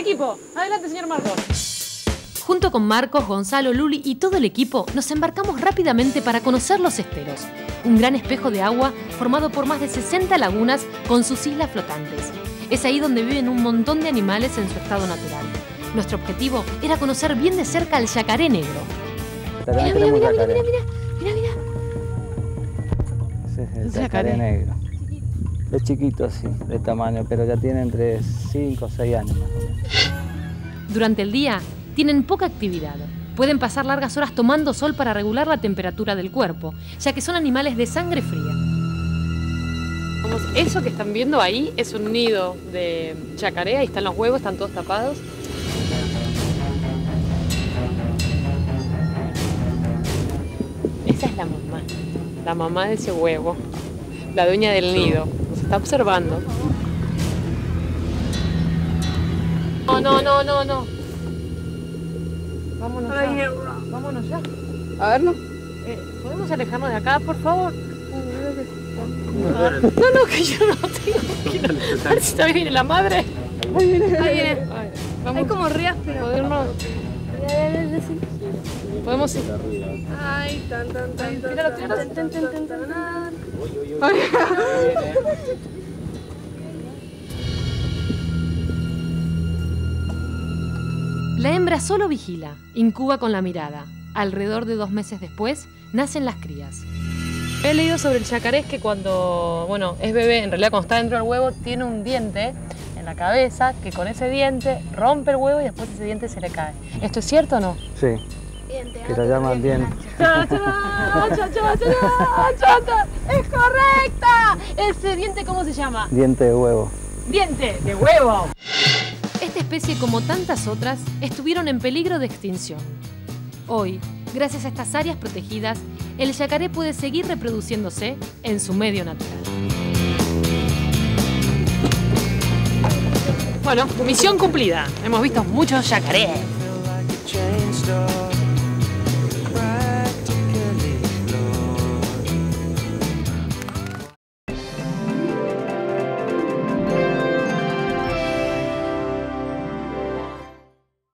equipo. Adelante, señor Marcos. Junto con Marcos, Gonzalo, Luli y todo el equipo, nos embarcamos rápidamente para conocer los esteros, un gran espejo de agua formado por más de 60 lagunas con sus islas flotantes. Es ahí donde viven un montón de animales en su estado natural. Nuestro objetivo era conocer bien de cerca al yacaré negro. Mira. Ese es el yacaré negro. Es chiquito así, de tamaño, pero ya tiene entre 5 o 6 años más o menos. Durante el día tienen poca actividad. Pueden pasar largas horas tomando sol para regular la temperatura del cuerpo, ya que son animales de sangre fría. Eso que están viendo ahí es un nido de yacaré. Ahí están los huevos, están todos tapados. Esa es la mamá de ese huevo, la dueña del nido. Nos está observando. No. Vámonos ya. Vámonos ya. A ver, ¿no? ¿Podemos alejarnos de acá, por favor? No, que yo no tengo. A ver si está bien la madre. Ahí viene. Ay, vamos. Hay como rías, pero... Podemos ir. Ay, tan. La hembra solo vigila, incuba con la mirada. Alrededor de 2 meses después, nacen las crías. He leído sobre el yacaré que cuando, es bebé, en realidad cuando está dentro del huevo, tiene un diente en la cabeza que con ese diente rompe el huevo y después ese diente se le cae. ¿Esto es cierto o no? Sí, que lo llaman diente. ¡Es correcta! ¿Ese diente cómo se llama? Diente de huevo. ¡Diente de huevo! Esta especie, como tantas otras, estuvieron en peligro de extinción. Hoy, gracias a estas áreas protegidas, el yacaré puede seguir reproduciéndose en su medio natural. Bueno, misión cumplida. Hemos visto muchos yacarés.